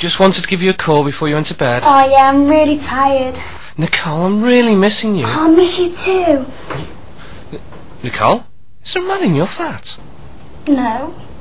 Just wanted to give you a call before you went to bed. Oh yeah, I'm really tired. Nicole, I'm really missing you. Oh, I miss you too. Nicole? Is there a man in your flat? No.